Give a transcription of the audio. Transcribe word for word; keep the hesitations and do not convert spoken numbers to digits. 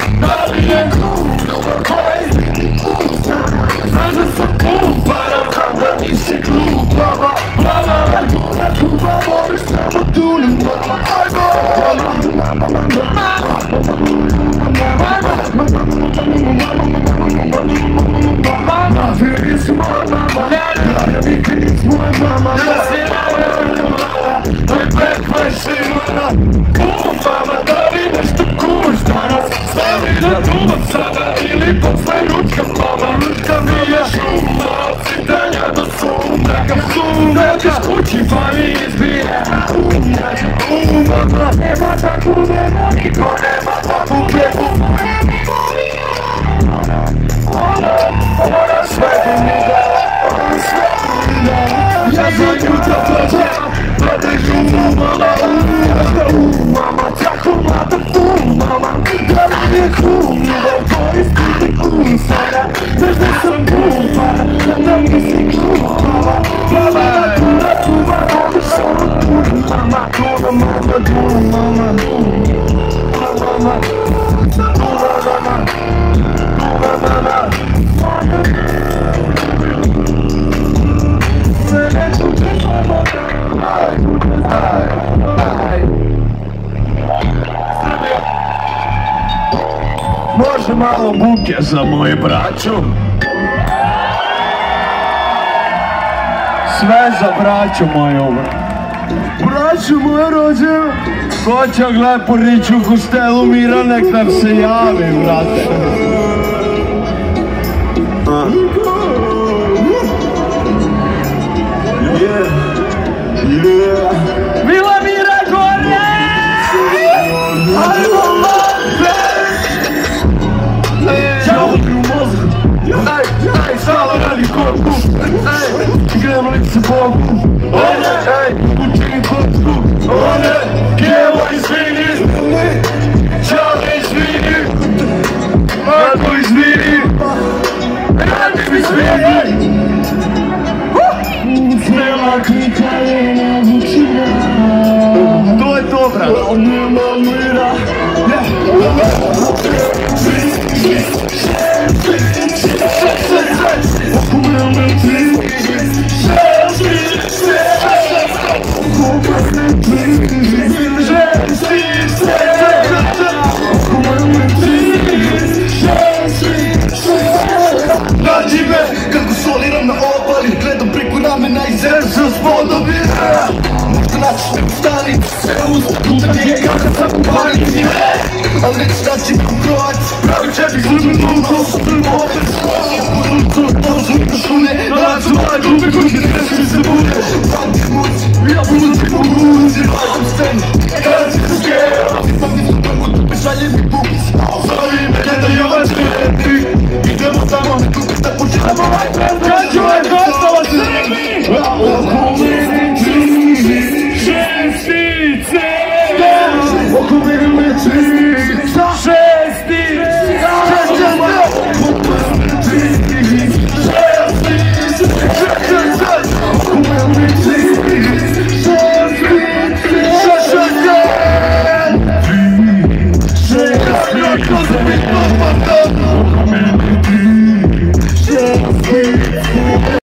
da li je cool, koji znaš da sam cool, param kam da nisi glup, mama, mama, mama, mama, voliš samo tunu, mama, ajmo, mama, mama, mama, vidi si moja mama, ja vidi si moja mama, ja si mama, to je pekva i šimana, cool, mama, da li nešto kuš danas, stavi da duvam sada ili posle ručka, mama, ručka mi je šuma, od sitanja do sunda, kad sunda, ćeš kući pa mi izbije, um, mama, nema tako, nema niko, nema tako, nema ona sve bi mi dala, ona sve bi mi dala, ja za nju da plaćam, da držu mala, um, mama, tako mlada, um, mama, da li je cool, ljubav koristi um, sada, znaš da sam cool, para, da nisi cool, mama, mama, tuna, tuna, ovdje samo tuna, mama, tuna, mama, tuna, mama, tuna, mama, tuna, mama, tuna, mama, može malo buke za moju braću? Sve za braću moju. Braću moju rođenu, ko će gled po riču hostelu Mira, nek nam se javi, brate. Mila Mira gore! Ajmo mate! Ja udri u mozgu! Ej, ej, stalo radi koku! Ej, gremo li se Bogu! One, ej, učini kocku! One, kjevo izvini! Čao izvini! Marko izvini! Radi mi izvini! Smela klika je navučina. To je to, brat. Nema mira. Nađi me kako soliram na obali, gledam preko ramena i zezam spodobina. Možda naćiš me u stani, sve usta puta ti je kada sam u panici. Ali nećeš naći me u krovac, pravi čepik zlužim dlugo, prvo opet sklonim. Buduću, dožu mi šune, nalazu male grupe kuće, neće se bude. Pamti muci, ja budem ti poguzi, vađam scenu, kada si se skjera. Pamti su kako tupe šalje mi bukic, zove me kada je ovaj čveti. Idemo tamo, da počinamo ovaj trend. Kađu je gostava Srbi! Oko mene čizi šestice! Oko mene me čizi šestice! Oko mene čizi šestice! Oko mene